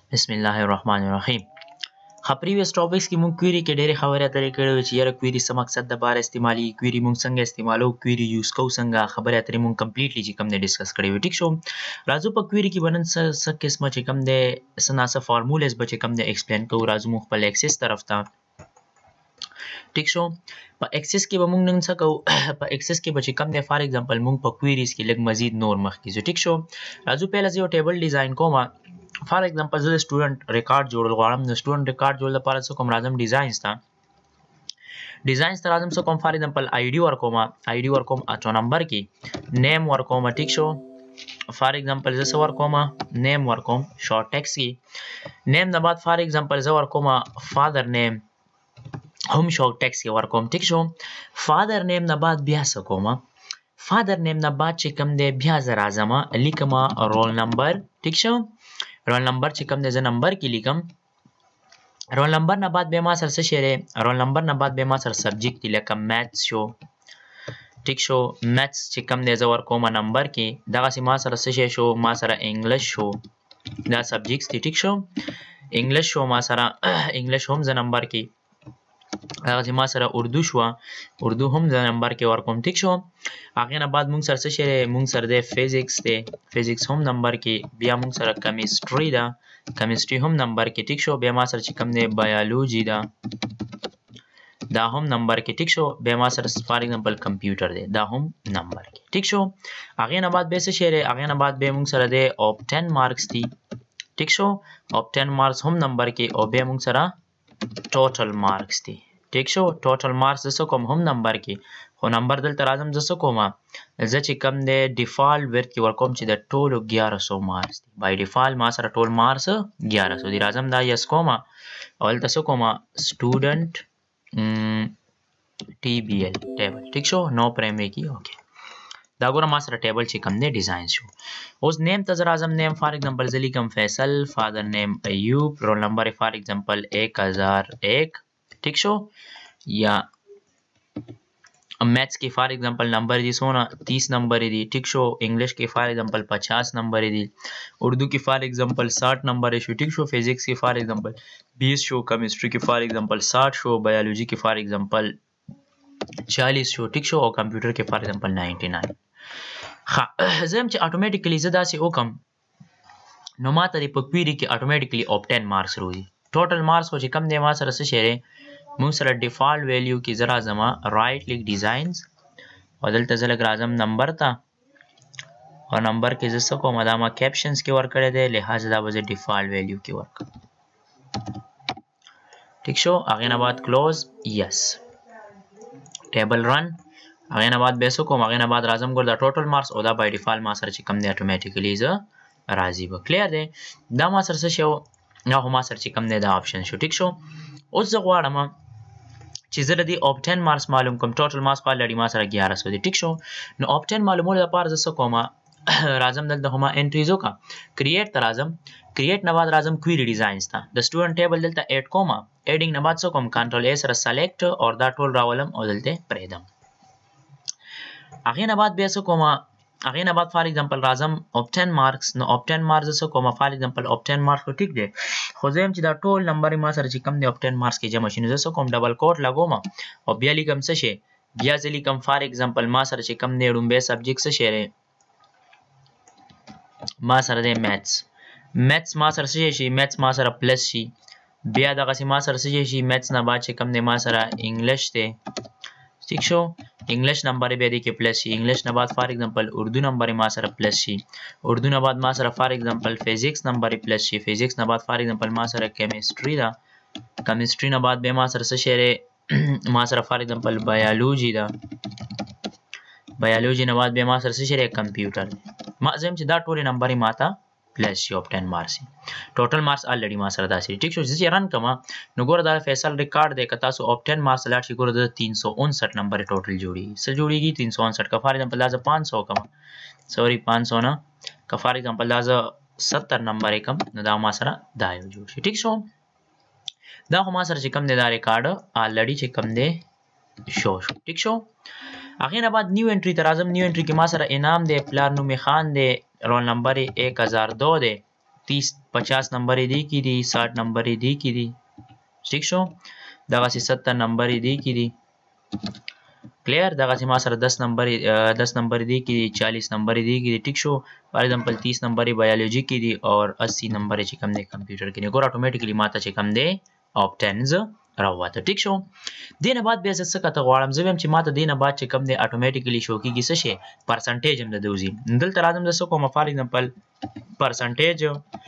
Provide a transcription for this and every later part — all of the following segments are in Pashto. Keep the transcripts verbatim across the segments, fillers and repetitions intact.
بسم الله الرحمن الرحیم. خا پریویس ټاپکس کې مونږ کویری کې ډېرې خبرې اترې کړې وې چې یاره کویری څه مقصد دپاره استعمالي، کویری مونږ څنګه استعمالو، کویری یوز کوو څنګه، خبرې اترې مونږ کمپلیټلی چې کوم دی ډسکس کړې وې. ټیک شو، راځو په کویری کې به نن څه څه قسمه چې کوم دی څه ناڅه فارمولز به چې کوم دی ایکسپلین کوو. راځو مونږ خپل اکسس طرف ته. ټیک شو، په اکسس کې به مونږ نن څه کوو په اکسس کې به چې کوم دی فار ایگزامپل مونږ په کویریز کې لږ مزید نور مخکې ځو. ټیک شو، راځو پهله زه یو ټیبل ډیزاین کوم. فار ایگزامپل زه د سټوډنټ ریکارډ جوړول غواړم. د سټوډنټ ریکارډ جوړول لپاره څه کوم، راځم ډیزاینز ته. ډیزاینز ته راځم څه کوم، فار ایگزامپل آی ډي ورکوم. آی ډي ورکوم اټو نمبر کې، نیم ورکوم. ټیک شو، فار ایگزامپل زه څه ورکوم، نیم ورکوم شارټ ټیکس کې. نیم نه بعد فار ایگزامپل زه ورکوم فادر نیم، هم شارټ ټیکس کې ورکوم. ټیک شو، فادر نیم نه بعد بیا څه کوم، فادر نیم نه بعد چې کوم دی بیا زه راځم لیکم رول نمبر. ټیک شو، رول نمبر چې کوم دی زه نمبر کې لیکم. رول نمبر نه بعد بیا ما سره څه شی دی، رول نمبر نه بعد بیا ما سره سبجیکټ دی لکه میتھس شو. ټیک شو، میتھس چې کوم دی زه ورکوم نمبر کې. دغسې ما سره څه شی شو، ما سره انګلیش شو، دا سبجیکټس دی. ټیک شو، انګلیش شو ما سره، انګلیش هم زه نمبر کې. هغه ما سره اردو شو، اردو هم زه نمبر کې ورکوم. ټیک شو، هغې نه بعد مونږ سره څه شی دی، مونږ سره دی فزیکس دی، فزیکس هم نمبر کې. بیا مونږ سره کیمستري ده، کیمستري هم نمبر کې. ټیک شو، بیا ما سره چې کوم دی بایولوژي ده، دا هم نمبر کې. ټیک شو، بیا ما سره فار ایگزامپل کمپیوټر دی، دا هم نمبر کې. ټیک شو، هغې نه بعد بیا څه شی دی، هغې نه بعد بیا مونږ سره دی اوبټن مارکس دي. ټیک شو، اوبټن مارکس هم نمبر کې، او بیا مونږ سره ټوټل مارکس دي. ټیک شو، ټوټل مارکس زه څه کوم هم نمبر کې، خو نمبر دلته راځم زه څه کوم، زه چې کوم دی ډیفالټ ورډ کې ورکوم چې د ټولو ګیاره سو مارکس دي. بای ډیفالټ ما سره ټول مارکس ګیاره سو دي. راځم دا یس کوم او هلته څه کوم، سټوډنټ ټي بی ایل ټیبل. ټیک شو، نو پرایمري کې. اوکې، دا ګوره ما سره ټیبل چې کوم دی ډیزاین شو. اوس نیم ته زه راځم. نیم فار ایگزامپل زه لیکم فیصل، فادر نیم ایوب، رول نمبر فار ایگزامپل ایک ہزار ایک. ٹھیک شو، یا میتھس کې فار ایگزامپل نمبر دي سونه تیس نمبر دي. ٹھیک شو، انګلیش کې فار ایگزامپل پچاس نمبر دي، اردو کې فار ایگزامپل ساٹھ نمبر شو. ٹھیک شو، فزیکس کې فار ایگزامپل بیس شو، کیمسٹری کې فار ایگزامپل ساٹھ شو، بایولوژي کې فار ایگزامپل چالیس شو. ٹھیک شو، او کمپیوټر کې فار ایگزامپل نائنٹی نائن. ښه، زه هم چې اټومیټیکلی زه داسې وکم نو ما ته په کویري کې اټومیټیکلی اوبټن مارکس روزي. ټوټل مارکس خو چې کم دی ما سره څه شی دی، مونږ سره ډیفالټ ویلیو کې زه راځم رایټ لیک ډیزاینز، او دلته زه لږ راځم نمبر ته، او نمبر کې زه څه کوم، دا ما کیپشنز کې ورکړی دی، لہذا دا به زه ډیفالټ ویلیو کې ورکړم. ټیک شو، هغې نه بعد کلوز، یس ټیبل رن. هغې نه بعد بیا څه کوم، هغې نه بعد راځم ګور دا ټوټل مارکس، او دا بای ډیفالټ ما سره چې کوم دی اټومیټیکلی زه راځي به. کلیر دی، دا ما سره څه شی و، دا خو ما سره چې کوم دی دا آپشن شو. ټیک شو، اوس زه غواړم چې زه د دې اوبټن مارکس معلوم کوم. ټوټل مارکس خو الریډي ما سره ګیاره سو دي. ټیک شو، نو اوبټن معلومولو لپاره زه څه کوم، راځم دلته خو ما انټریز وکړه، کریټ ته راځم. کریټ نه بعد راځم کویری ډیزاینز ته، د سټوډنټ ټیبل دلته ایډ کوم. ایډینګ نه بعد څه کوم، کنټرول ای سره سلیکټ او دا ټول راولم او دلته پرېږدم. هغې نه بعد بیا څه کوم، هغې نه بعد فار ایگزامپل راځم اوبټن مارکس. نو اوبټن مارکس څه کوم، فار ایگزامپل اوبټن مارکس خو ټیک دی، خو زه یم چې دا ټول نمبر ما سره چې کوم دی اوبټن مارکس کې جمع شي، نو زه څه کوم، ډبل کوټ لګوم او بیا لیکم څه شی، بیا زه لیکم فار ایگزامپل ما سره چې کوم دی ړومبی سبجیکټ څه شی دی، ما سره دی میتھس. میتھس ما سره څه شي، میتھس ما سره پلس شي. بیا دغسې ما سره څه شي، میتھس نه بعد چې کوم دی ما سره انګلیش دی. ٹھیک شو، انګلیش نمبر بیا دی کې پلس شي. انګلیش نه بعد فار ایگزامپل اردو نمبر ما سره پلس شي. اردو نه بعد ما سره فار ایگزامپل فزیکس نمبر پلس شي. فزیکس نه بعد فار ایگزامپل ما سره کیمستري ده. کیمستري نه بعد بیا ما سره څه شی دی، ما سره فار ایگزامپل بایولوژي ده. بایولوژي نه بعد بیا ما سره څه شی دی، کمپیوټر دی. ما زه یم چې دا ټولې نمبرې ما ته پلس شي، اوبټن مارکس شي. ټوټل مارکس الریډي ما سره داسې. ټیک شو، زه چې رن کوم نو ګوره دا فیصل ریکارډ دی، که تاسو اوبټن مارکس لاړ شي ګوره د تین سو انسټ نمبر ټوټل جوړېږي. څه جوړېږي، تین سو انسټ. که فار ایگزامپل دا زه پانچ سو کوم، سوري پانچ سو نه، که فار ایگزامپل دا زه ستر نمبر یې کوم نو دا ما سره دا یو جوړ شي. ټیک شو، دا خو ما سره چې کوم دی دا ریکارډ الریډي چې کوم دی شو شو. ټیک شو، هغې نه بعد نیو انټري ته راځم. نیو انټري کې ما سره انعام دی، پلار نوم یې خان دی، رول نمبر یې ایک ہزار دو دی. तीस पचास नंबर یې دی کې دي साठ نمبر یې دی کې دي ٹھیک شو دغسې ستر نمبر یې دی کې دي کلیر دغسې ما سره دس نمبر دس نمبر دی کې دي چالیس نمبر دی کې دي ټیک شو فار ایگزامپل تیس نمبر بایولوژي کې دي اور اسی نمبر چې کم دی کمپیوټر کې دي ګور اتوماتیکلی ماته چې کم دی آپټنز راوته ټیک شو دینه بعد بیا زه څه کته غواړم زه ویم چې ماته دینه بعد چې کم دی اتوماتیکلی شو کېږي څه شی پرسنټیج هم د دوزي دلته راځم زه څه کوم فار ایگزامپل پرسنټیج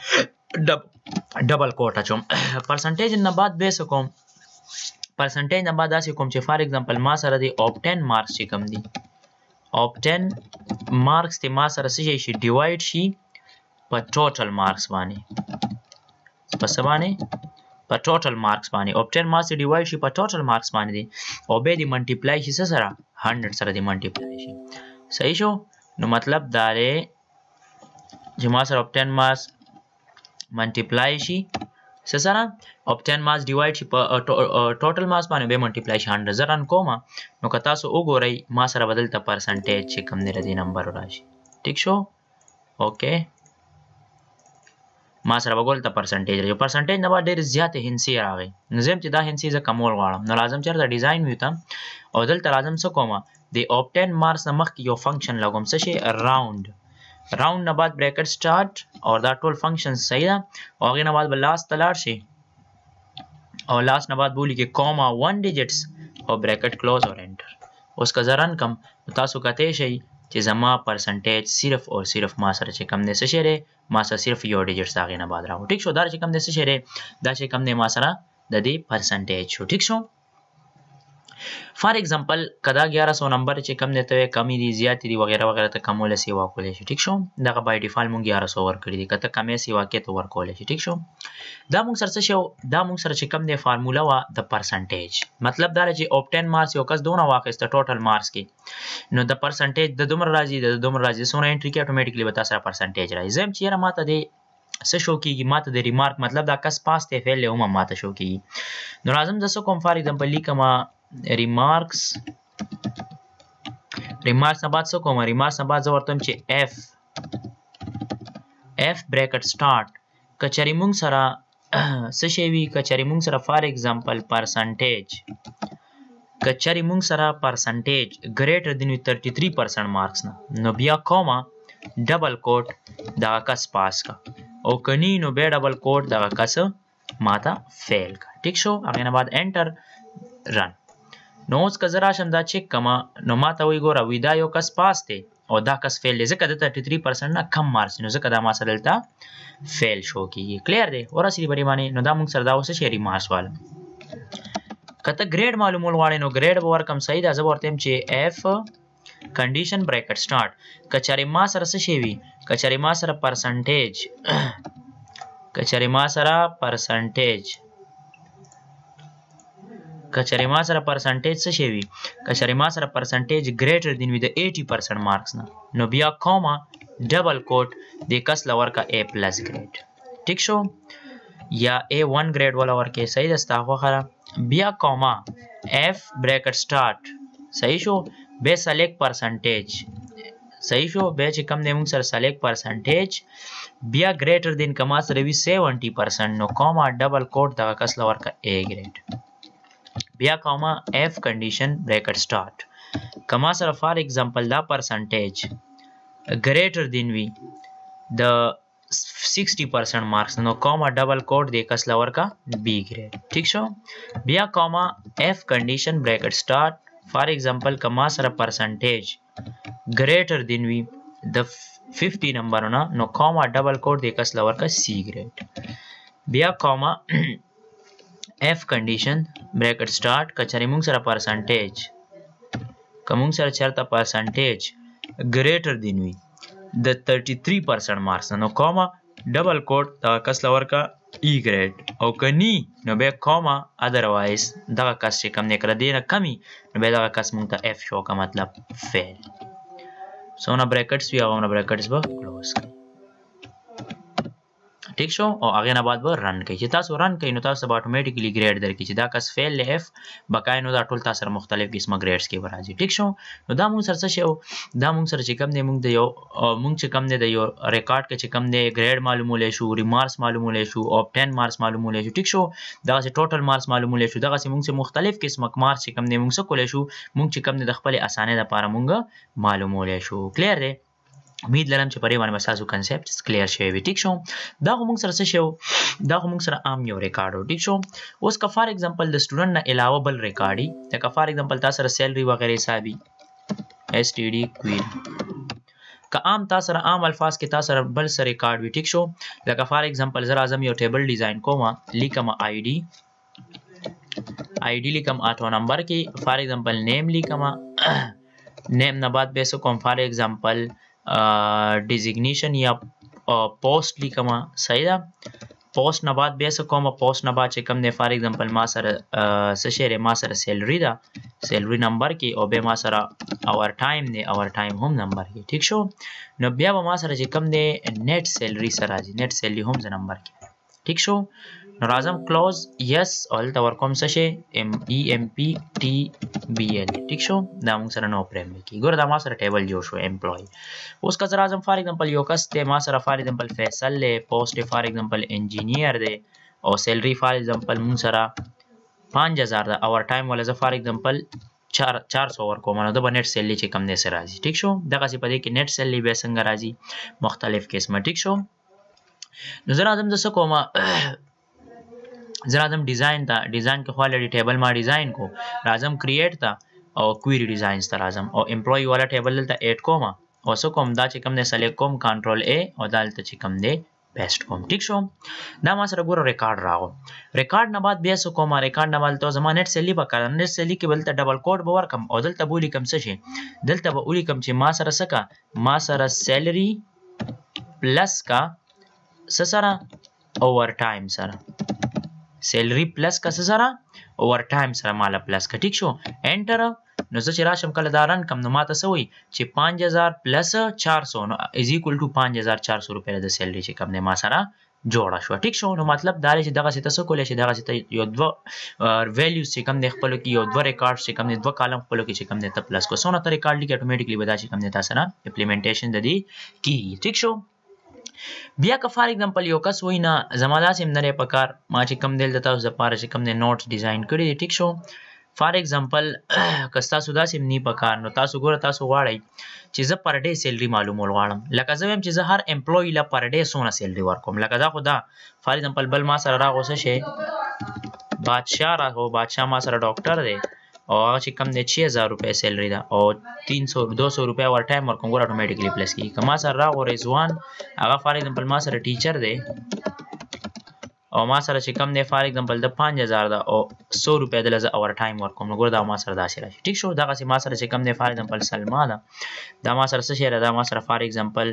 ډبل کوټ اچوم پرسنټیج نه بعد به څه کوم پرسنټیج نه بعد داسې کوم چې فار ایگزامپل ما سره دی آپټن مارکس چې کم دي آپټن مارکس ته ما سره څه شي ډیوایډ شي په ټوټل مارکس باندې په څه باندې په ټوټل مارکس باندې آپټن مارکس ډیوایډ شي په ټوټل مارکس باندې دي او به دی منټیپلای شي سره هندرد سره دی منټیپلای شي صحیح شو نو مطلب دا دی چې ما سره آپټن مارکس منټیپلای شي څه سره آپټن مارکس ډیوایډ شي په ټوټل مارکس باندې به منټیپلای شي هندرد زه رن کوم نو که تاسو وګورئ ما سره بدلته پرسنټیج چې کم دی د نمبر راشي ټیک شو اوکې ما سره وګورئ ته پرسنټیج راځي پرسنټیج نه بعد ډېر زیاتې هندسي راغی نو زه چې دا هندسي زه کمول غواړم نو لازم چېرته ډیزاین وي ته او دلته لازم څه کوم د آپټن مارکس نه مخکې یو فنکشن لګوم څه شي راوند راوند نه بعد بریکټ سٹارټ او دا ټول فنکشن صحیح ده او هغې نه بعد به لاست ته لاړ شي او لاست نه بعد به ولیکې کوما ون ډیجټس او بریکټ کلوز او انټر اوس که زه رن کم نو تاسو کتی شئ چې زما پرسنټیج صرف او صرف ما سره چې کم دی څه شی دی ما سره صرف یو ډیجټس هغې نه بعد راغو ټیک شو دا چې کم دی څه شی دی دا چې کم دی ما سره د دې پرسنټیج شو ټیک شو فار ایگزامپل کدا گیارہ سو نمبر چې کم دی ته کمی دي زیاتې دي وغیره وغیره ته کمولی سیوا کولی شي ټیک شو دغه بای ډیفالټ مونږ گیارہ سو ورکړي دي که ته کمی سیوا کې ته ورکولی شي ټیک شو دا مونږ سره څه شو دا مونږ سره چې کم دی فارموله وه د پرسنټیج مطلب دا دی چې آپټن مارکس یو کس دونه واخیسته ټوټل مارکس کې نو د پرسنټیج د دومره راځي د دومره راځي څومره انټري کې اتوماتیکلی به تا سره پرسنټیج راځي زه یم چې یاره ماته دې څه شو کېږي ماته د ریمارک مطلب دا کس پاس دی فیل دی هم ماته شو کېږي نو راځم زه څه کوم فار ایگزامپل لیکمه remarks remarks نه بعد څه کوم remarks نه بعد زه ورته وایم چې f f bracket start کچری مونږ سره څه شی وي کچری مونږ سره فار ایگزامپل پرسنټیج کچری مونږ سره پرسنټیج ګریټر دین وي تھرٹی تھری پرسنٹ مارکس نه نو بیا کوما ډبل کوټ دغه کس پاس کا او کنی نو بیا ډبل کوټ دغه کس ماته فیل کا ټیک شو هغې نه بعد انټر رن نو اوس که زه راشم دا چک کما نو ما ته وایي ګوره وي دا یو کس پاس دی او دا کس فیل دی ځکه د تھرٹی تھری پرسنټ نه کم مارکس نو ځکه دا ما سره دلته فیل شو کېږي کلیر دی ورسېدي په دې باندې نو دا مونږ سره دا اوس څه شی ریمارکس والا که ته ګریډ معلومول غواړې نو ګریډ به ورکړم صحیح ده زه به ورته وایم چې اف کنډیشن بریکټ سټارټ که چېرې ما سره څه شی وي که چېرې ما سره پرسنټیج که چېرې ما سره پرسنټیج کچری ما سره پرسنټیج څه شی وي کچری ما سره پرسنټیج ګریټر دین وي د ایټي پرسنټ مارکس نه نو بیا کوما ډبل کوټ د کس لور کا ا پلس ګریډ ټیک شو یا ا ون ګریډ ولا ورکې صحیح ده ستا خوښه بیا کوما اف بریکټ سٹارټ صحیح شو به سلیکټ پرسنټیج صحیح شو به چې کم دی موږ سره سلیکټ پرسنټیج بیا ګریټر دین کما سره وي سیونټي پرسنټ نو کوما ډبل کوټ دغه کس لور کا ا ګریډ بیا کوما f کنډیشن بریکټ سٹارټ کما سره فار ایگزامپل دا پرسنټیج ګریټر دین وي د سکسٹی پرسنٹ مارکس نو کوما ډبل کوټ د کس لور کا b ګریډ ٹھیک شو بیا کوما f کنډیشن بریکټ سٹارټ فار ایگزامپل کما سره پرسنټیج ګریټر دین وي د ففٹی نمبر نه نو کوما ډبل کوټ د کس لور کا c ګریډ بیا کوما f کنډیشن بریکټ سٹارټ کچری مونږ سره پرسنټیج کوم سره چرته پرسنټیج ګریټر دین وي د تھرٹی تھری پرسنٹ مارکس نو کوما ډبل کوټ دا کس لور کا ای ګریډ او کني نو به کوما ادروایز دا کس چې کم نه کړ دینه کمی نو به دا کس مونږ ته f شو کا مطلب فیل سونه بریکټس وی هغه بریکټس به کلوز کړئ ټیک شو او هغه نه بعد به رن کوي چې تاسو رن کوي نو تاسو به اتوماتیکلی ګریډ درکړي چې دا کس فیل له اف بقای نو دا ټول تاسو سره مختلف قسمه ګریډز کې راځي ټیک شو نو دا موږ سره څه شو دا موږ سره چې کم دی موږ د یو موږ چې کم دی د یو ریکارډ کې چې کم دی ګریډ معلومولای شو ریمارکس معلومولای شو او ټن مارکس معلومولای شو ټیک شو دا چې ټوټل مارکس معلومولای شو دا چې موږ مختلف قسمه مارکس چې کم دی موږ څه کولای شو موږ چې کم دی د خپل اسانه لپاره موږ معلومولای شو کلیر دی امید لرم چې پرې باندې تاسو کنسپټ کلیر شوی وي ټیک شو دا موږ سره څه شو دا موږ سره عام یو ریکارډ و ټیک شو اوس که فار ایگزامپل د سټوډنټ نه علاوه بل ریکارډي لکه فار ایگزامپل تاسو سره سیلری وغیرہ حسابي اس ټي ډي کوئری که عام تاسو سره عام الفاظ کې تاسو سره بل سره ریکارډ وي ټیک شو لکه فار ایگزامپل زه راځم یو ټیبل ډیزاین کوم لیکم آی ډي آی ډي لیکم اټو نمبر کې فار ایگزامپل نیم لیکم نیم نه بعد به څه کوم فار ایگزامپل ډیزیګنیشن یا پوسټ لیکم صحیح ده پوسټ نه بعد به څه کوم پوسټ نه بعد چې کوم دی فار ایگزامپل ما سره څه شی ما سره سیلری ده سیلری نمبر کې او به ما سره اور ټایم دی اور ټایم هم نمبر کې ټیک شو نو بیا به ما سره چې کوم دی نیټ سیلری سره راځي نیټ سیلری هم نمبر کې ټیک شو نو راځم کلوز یس اول تور کوم څه شي ام ای ام پی ټی بی ال ټیک شو دا موږ سره نو پریم کی ګور دا ما سره ټیبل جوړ شو امپلوي اوس که راځم فار ایگزامپل یو کس ته ما سره فار ایگزامپل فیصل له پوسټ فار ایگزامپل انجینیر دی او سیلری فار ایگزامپل موږ سره پنځه هزار دا اور ټایم ولا ز فار ایگزامپل چار سو ور کوم نو د نیټ سیلری چې کم نه سره راځي ټیک شو دغه څه په دې کې نیټ سیلری به څنګه راځي مختلف قسمه ټیک شو نو زه راځم د څه کومه زه راځم ډیزاین ته ډیزاین کې خپل ټیبل ما ډیزاین کو راځم کریټ ته او کوئری ډیزاینز ته راځم او امپلوي والا ټیبل دلته اډ کوم او څه کوم دا چې کوم نه سلیکټ کوم کنټرول ا او دلته چې کوم دی پیسټ کوم ټیک شو دا ما سره ګوره ریکارډ راغو ریکارډ نه بعد بیا څه کوم ریکارډ نه مالته زما نیټ سیلی وکړم نیټ سیلی کې بلته ډبل کوډ به ورکم او دلته بولی کم څه شي دلته به اولی کم چې ما سره سکا ما سره سیلری پلس کا څه سره اوور ټایم سره سیلری پلس کا څه سره اوور ټایم سره مالا پلس کا ټیک شو انټر نو زه چې راشم کله دا رن کم نو ماته څه وایي چې پنځه هزار پلس چار سو نو از ایکول ټو پنځه هزار چار سو روپۍ د سیلری چې کم دی ما سره جوړه شو ټیک شو نو مطلب دا دی چې دغه څه تاسو کولای شئ دغه څه یو دوه ویلیوز چې کم دی خپلو کې یو دوه ریکارډ چې کم دی دوه کالم خپلو کې چې کم دی ته پلس کو څونه ته ریکارډ لیکي اتوماتیکلی به دا چې کم دی تاسو سره امپلیمنټیشن د دې کیږي ټیک شو بیا که فار ایگزامپل یو کس وای نه زما داسې هم نه پکار ما چې کم دل د تاسو لپاره چې کم دی نوټس ډیزاین کړی دی ټیک شو فار ایگزامپل که تاسو داسې هم نه پکار نو تاسو ګوره تاسو غواړئ چې زه پر ډے سیلری معلومول غواړم لکه زه وایم چې زه هر امپلوي له پر ډے څونه سیلری ورکوم لکه دا خو دا فار ایگزامپل بل ما سره راغو څه شي بادشاه راغو بادشاه ما سره ډاکټر دی او هغه چې کم دی چھ هزار روپۍ سیلری ده او تین سو دو سو روپۍ ور ټایم ورکوم ګوره اتوماتیکلی پلس کیږي که ما سره راغو رضوان هغه فار ایگزامپل ما سره ټیچر دی او ما سره چې کم دی فار ایگزامپل د پنځه هزار ده او سو روپۍ دله زه اور ټایم ورکوم نو ګوره دا ما سره داسې راشي ټیک شو دغسې ما سره چې کم دی فار ایگزامپل سلما ده دا ما سره څه شی ده دا ما سره فار ایگزامپل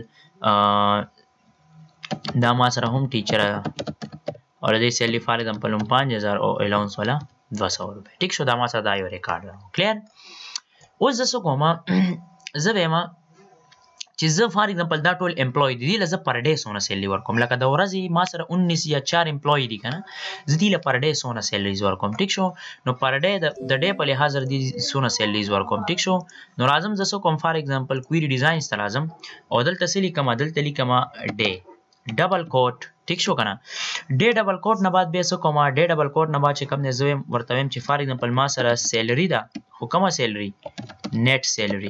دا ما سره هم ټیچر ده او د دې سیلری فار ایگزامپل هم پنځه هزار او الاونس والا دوه سوه روپۍ ټیک شو دا ما سره دا یو ریکارډ راغو کلیر اوس زه څه کوم زه وایم چې زه فار ایگزامپل دا ټول امپلوي دي دې له زه پر ډے څونه سیلري ورکوم لکه د ورځې ما سره انیس یا چار امپلوي دي که نه زه دې له پر ډے څونه سیلریز ورکوم ټیک شو نو پر ډے د ډے په لحاظ دې څونه سیلریز ورکوم ټیک شو نو راځم زه څه کوم فار ایگزامپل کوئری ډیزاینز ته راځم او دلته څه لیکم دلته لیکم ډے ډبل کوټ ټیک شو کنه ډے ډبل کوټ نه بعد به څه کوم ډے ډبل کوټ نه بعد چې کوم نه زویم ورته ویم چې فار ایگزامپل ما سره سیلری ده خو کومه سیلری نیټ سیلری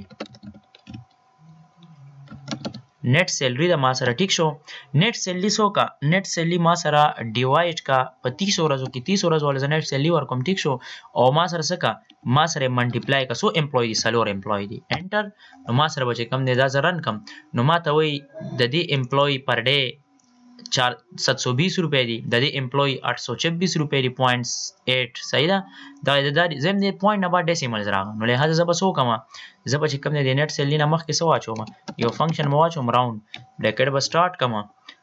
نیټ سیلری ده ما سره ټیک شو نیټ سیلری سو کا نیټ سیلری ما سره ډیوایډ کا په تیس ورځو کې تیس ورځو ول نیټ سیلری ورکوم ټیک شو او ما سره څه کا ما سره ملټیپلای کا سو امپلوي دي سلور امپلوي دي انټر نو ما سره به کم دی دا زرن کم نو ما ته وای د دې امپلوي پر ډے चार सात सौ बीस रुपए दी दादी एम्प्लॉय आठ सौ छब्बीस रुपए दी पॉइंट्स एट सही दा दादी दादी जेम दे पॉइंट नंबर डेसिमल्स रागा नो लिहाजा जब सो कमा जब چې کوم دی नेट सेल نه مخ کې سو واچوم یو فنکشن مو واچوم راوند bracket به سٹارټ کما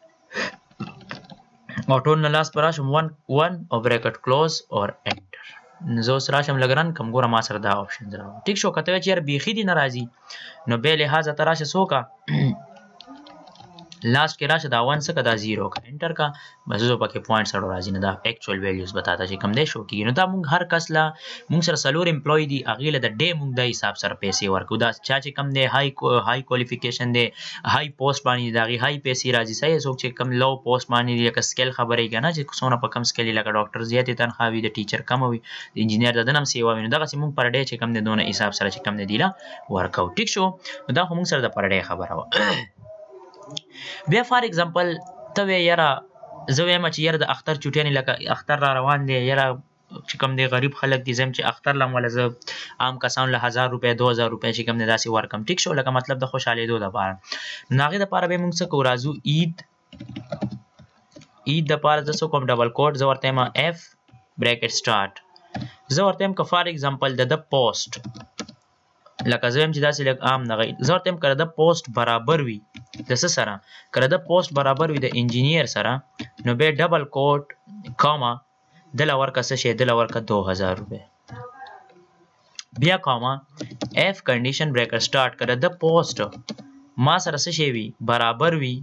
اوټو نه لاس پر راشم ون ون او bracket close اور انټر زه سره شم لګران کم ګوره ما سره دا آپشن راو ټیک شو کته چې یار بیخي دی ناراضي نو به لحاظ تراشه سو کا last کې راشه دا ون څه که دا زیرو که انټر کا بس زه پکې پوینټ سره راځي نه دا اکچوال ویلیوز بتاته چې کم دی شو کېږي نو دا مونږ هر کس له مونږ سره څلور امپلوي دي هغې له د ډې مونږ د حساب سره پیسې ورکوو دا چا چې کم دی های های کوالیفیکیشن دی های پوسټ باندې د هغې های پیسې راځي صحیح څوک چې کم لو پوسټ باندې دي لکه سکیل خبرې که نه چې څومره په کم سکیل لکه ډاکټر زیاتې تنخوا وي د ټیچر کمه وي د انجینر د ده نه هم سیوا وي نو دغسې مونږ پر ډې چې کم دی دونه حساب سره چې کم دی دی له ورکوو ټیک شو نو دا خو مونږ سره د پر ډې خبره وه بیا فار اگزامپل ته وې یاره زه وایم چې یاره د اختر چوټیانې لکه اختر را روان دی یاره چې کوم دی غریب خلک دي زه یم چې اختر له وله زه عام کسانو له هزار روپۍ دو هزار روپۍ چې کوم دی داسې ورکړم ټیک شو لکه مطلب د خوشحالېدو دپاره نو هغې دپاره به موږ څه کوو راځو عید عید دپاره زه څه کوم ډبل کوډ زه ورته یم اف بریکټ سټارټ زه ورته یم که فار اگزامپل د ده پوسټ لکه زه یم چې داسې لږ عام دغه زه ورته یم که د پوسټ برابر وي د څه سره که د پوسټ برابر وي د انجینیر سره نو بیا ډبل کوټ کاما دله ورکه څه شی دله ورکه دو هزار روپۍ بیا کاما اف کنډیشن بریکر سټارټ که د پوسټ ما سره څه شی وي برابر وي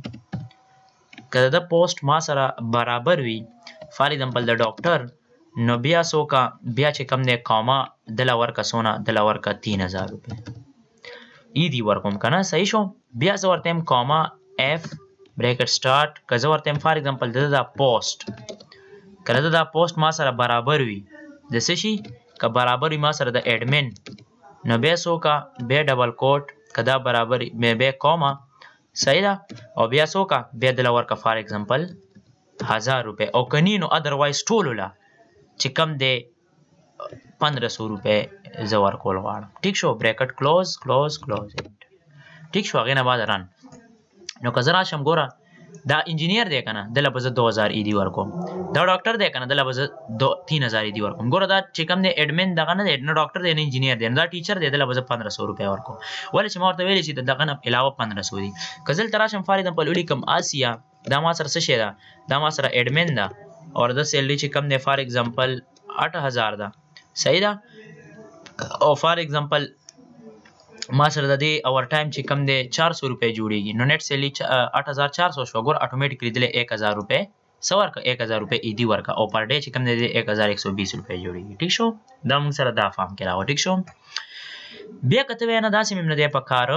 که د پوسټ ما سره برابر وي فار ایگزامپل د ډاکټر نو بیا څوکه بیا چې کم دی کاما دله ورکه څونه دله ورکه تین هزار روپۍ ای دی ورکوم که نه صحیح شو بیا زه ورته یم کاما اف بریکټ سټارټ که زه ورته یم فار ایگزامپل د ده دا پوسټ که د ده دا پوسټ ما سره برابر وي د څه شي که برابر وي ما سره د ایډمن نو بیا څوکه بیا ډبل کوټ که دا برابر بیا کاما صحیح ده او بیا څوکه بیا دله ورکه فار ایگزامپل هزار روپۍ او که نی نو ادروایز ټولو له چې کم دی پندرہ سو روپۍ زه ورکول غواړم ټیک شو بریکټ کلوز کلوز کلوز ټیک شو هغې نه بعد رن نو که زه راشم ګوره دا انجینیر دی که نه دله به زه دو هزار ایدي ورکوم دا ډاکټر دی که نه دله به زه تین هزار ایدي ورکوم ګوره دا چې کوم دی ایډمن دغه نه دی نه ډاکټر دی نه انجینیر دی نه دا ټیچر دی دله به زه پندرہ سو روپۍ ورکوم ولې چې ما ورته ویلې چې د دغه نه علاوه پندرہ سو دي که زه دلته راشم فار ایگزامپل ولیکم آسیا دا ما سره څه شی ده دا ما سره ایډمن ده او د سیلري چې کم دی فار ایگزامپل آٹھ ہزار ده صحیح ده او فار ایگزامپل ما سره د دې اور ټایم چې کم دی چار سو روپۍ جوړېږي نو نیټ سیلري آٹھ هزار چار سو شوه ګور اټومیټیکلی دله ایک هزار روپۍ څه ورکړه ایک هزار روپۍ ایدي ورکړه او پر ډے چې کم دی د ایک هزار ایک سو بیس روپۍ جوړېږي ټیک شو دا موږ سره دا فارم کې راغو ټیک شو بیا که ته وایې نه داسې مې نه دی په کار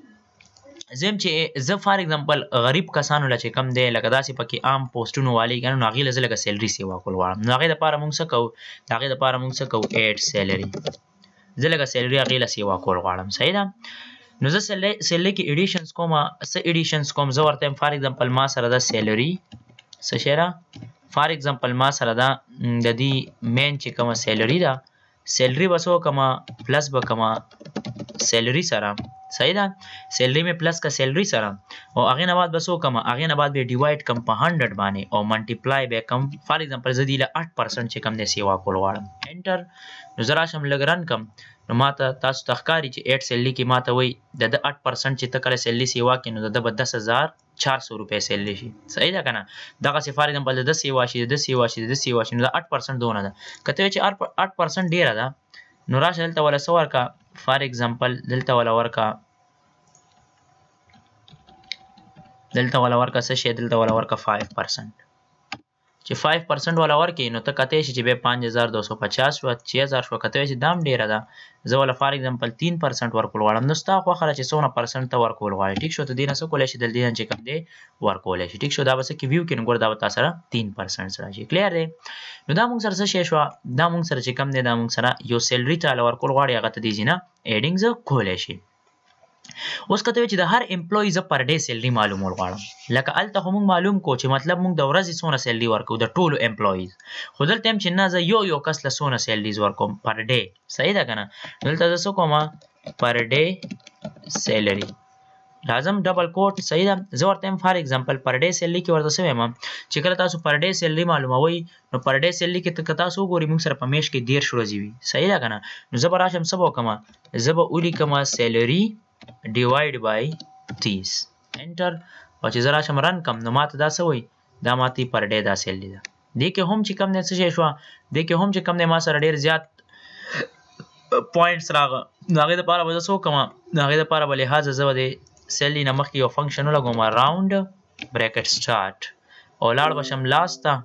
زه یم چې زه فار ایگزامپل غریب کسانو له چې کم دی لکه داسې پکې عام پوسټونو والي که نه نو هغې له زه لکه سیلري سیوا کول غواړم نو هغې دپاره مونږ څه کوو د هغې دپاره مونږ څه کوو ایډ سیلري زه لکه سیلري هغې له سیوا کول غواړم صحیح ده نو زه سیلري کې ایډیشنز کوم څه ایډیشنز کوم زه ورته یم فار ایگزامپل ما سره ده سیلري څه شی ده فار ایگزامپل ما سره ده د دې مین چې کومه سیلري ده سیلري به څه وکړمه پلس به کړمه سیلري سره صحیح ده سیلري مې پلس که سیلري سره او هغې نه بعد به څه وکړم هغې نه بعد به ډیوایډ کړم په هنډرډ باندې او منټیپلای به کړم فار ایگزامپل زه دې له اټ پرسنټ چې کوم دی سیوا کول غواړم انټر نو زه راشم لږ رن کړم نو ما ته تاسو ته ښکاري چې ایټ سیلري کې ما ته وایي د ده اټ پرسنټ چې ته کله سیلري سیوا کړې نو د ده به دس هزار چار سو روپۍ سیلري شي صحیح ده که نه دغسې فار ایگزامپل د ده سیوا شي د ده سیوا شي د ده سیوا شي نو د اټ پرسنټ دونه ده که ته وایې چې اټ پرسنټ ډېره ده نو راشه دلته وله څه ورکړه فار ایگزامپل دلته وله ورکړه دلته ولا ورکه څه شی دلته ولا ورکه فایو پرسنټ چې فایو پرسنټ ولا ورکې نو ته کتی شي چې بیا پانچ هزار دو سو پچاس شوه چې هزار شوه کتی شي دا هم ډېره ده زه ولا فار ایگزامپل تین پرسنټ ورکول غواړم نو ستا خوښه ده چې څونه پرسنټ ته ورکول غواړې ټیک شو ته دې نه څه کولی شي د دې نه چې کوم دی ورکولی شي ټیک شو دا به څه کې ویو کې نو ګوره دا به تا سره تین پرسنټ راشي کلیر دی نو دا موږ سره څه شی شوه دا موږ سره چې کوم دی دا موږ سره یو سیلري چاله ورکول غواړي هغه ته دې ځینه ایډینګ زه کولی شي اوس کته چې د هر امپلوي ز پر ډے سیلري معلومول غواړم لکه الته هم معلوم کو چې مطلب موږ د ورځې څونه سیلري ورکو د ټولو امپلویز خو دلته هم چې نه زه یو یو کس له څونه سیلریز ورکوم پر ډے صحیح ده که نه دلته زه څه کوم پر ډے سیلري لازم ډبل کوټ صحیح ده زه ورته هم فار ایگزامپل پر ډے سیلري کې ورته څه وایم چې کله تاسو پر ډے سیلري معلوموئ نو پر ډے سیلري کې که تاسو وګورئ موږ سره په میاشت کې دېرش ورځې وي صحیح ده که نه نو زه به راشم څه به وکړم زه به ولیکم سیلري divide by तीस انټر او چې زه راشم رن کم نو ماته دا څه وایي دا ماته پر ډے دا سیلري ده دې کې هم چې کم دی څه شی شوه دې کې هم چې کم دی ما سره ډېر زیات پوینټس راغه نو هغې دپاره به زه څه وکړم نو هغې دپاره به لحاظه زه به د سیلري نه مخکې یو فنکشن ولګوم راوند bracket start او لاړ بشم لاس ته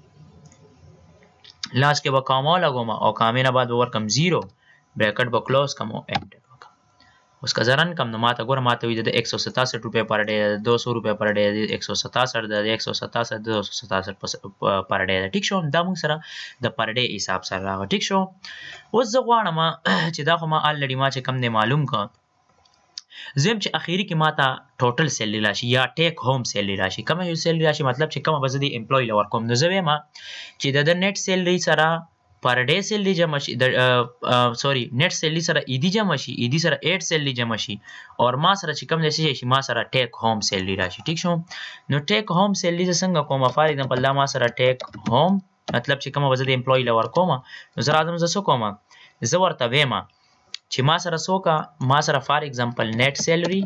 لاس کې به کاما لګوم او کامې نه بعد به ورکم زیرو bracket به کلوز کم او انټر وکم اوس که زه رن کم نو ماته ګوره ماته وي د ایک سو ستاسठ روپے پر ډے دو سو روپے پر ډے ایک سو ستاسठ د ایک سو ستاسठ دو سو ستاسठ پر ډے ټیک شو دا موږ سره د پر ډے حساب سره راغی ټیک شو اوس زه غواړم چې دا خو ما الریډي ما چې کم دی معلوم کا زم چې اخیری کې ماته ټوټل سیلری راشي یا ټیک هوم سیلری راشي کومه یو سیلری راشي مطلب چې کومه بزدي امپلوي لور کوم نو زه ما چې د نیټ سیلری سره پر ډے سیلری جمع شي سوري نیټ سیلری سره ایدی جمع شي ایدی سره ایٹ سیلری جمع شي او ما سره چې کوم نشي شي ما سره ټیک هوم سیلری راشي ټیک شو نو ټیک هوم سیلری څنګه کوم فار ایگزامپل دا ما سره ټیک هوم مطلب چې کومه بزدي امپلوي لور کوم نو زه راځم زه کوم زه ورته وېما چې ما سره سوکا ما سره فار ایگزامپل نیټ سیلری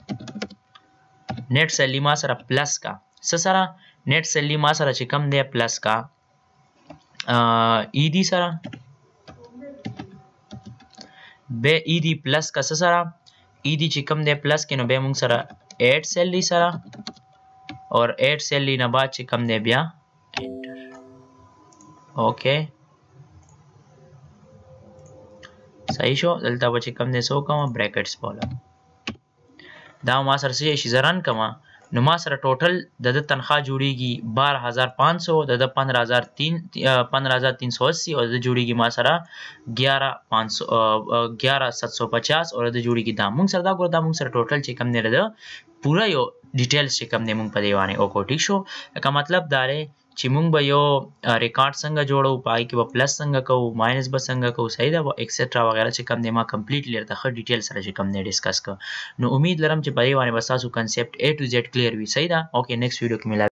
نیټ سیلری ما سره پلس کا س سره نیټ سیلری ما سره چې کم دی پلس کا ای دی سره به ای دی پلس کا س سره ای دی چې کم دی پلس کې نو به موږ سره ایٹ سیلری سره اور ایٹ سیلری نه بعد چې کم دی بیا انټر اوکے صحیح شو دلته به چې کم دی سو کوم بریکټس بوله دا ما سره څه شي زران کما نو ما سره ټوټل د تنخواه جوړیږي بارہ ہزار پانچ سو د پندرہ ہزار تین پندرہ ہزار تین سو اسی اور د جوړیږي ما سره گیارہ پانچ سو گیارہ سات سو پچاس اور د جوړیږي دا موږ سره دا ګور دا موږ سره ټوټل چې کم دی د پورا یو ډیټیلز چې کم دی موږ په دی باندې او کو ټیک شو کا مطلب دا لري چې موږ به یو ریکارډ څنګه جوړو پای کې به پلس څنګه کوو ماینس به څنګه کوو صحیح ده ایکسټرا وغیرہ چې کم دی ما کمپلیټلی د خر ډیټیل سره چې کم دی ډیسکس کو نو امید لرم چې په دې باندې تاسو کنسپټ A to Z کلیر وي صحیح ده اوکے نیکسٹ ویډیو کې